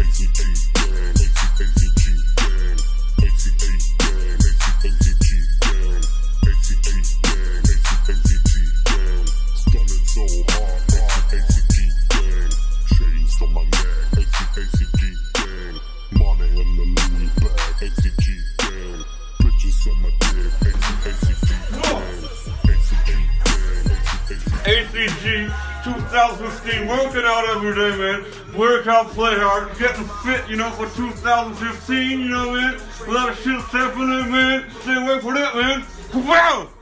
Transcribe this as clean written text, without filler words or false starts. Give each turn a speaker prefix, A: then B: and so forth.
A: ACG 2015, working out every day, man. Work out, play hard, getting fit, you know, for 2015, you know, man. A lot of shit's happening, man. Stay away from that, man. Wow!